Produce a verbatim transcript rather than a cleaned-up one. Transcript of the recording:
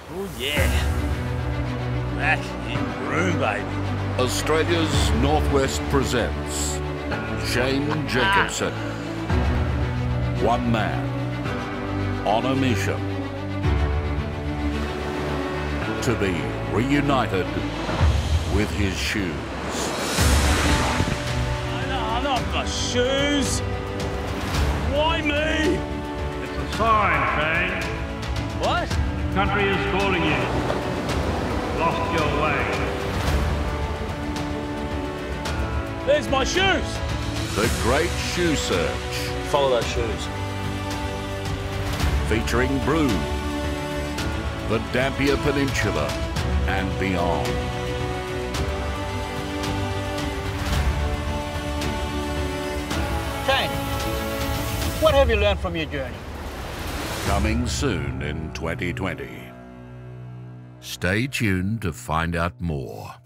Oh yeah. Back in Broome, baby. Australia's Northwest presents Shane Jacobson. One man on a mission to be reunited with his shoes. No, not my shoes. Why me? It's a sign, Shane. What? The country is calling you. Lost your way. There's my shoes. The Great Shoe Search, Follow those shoes. featuring Broome, the Dampier Peninsula and beyond. Shane, what have you learned from your journey? Coming soon in twenty twenty. Stay tuned to find out more.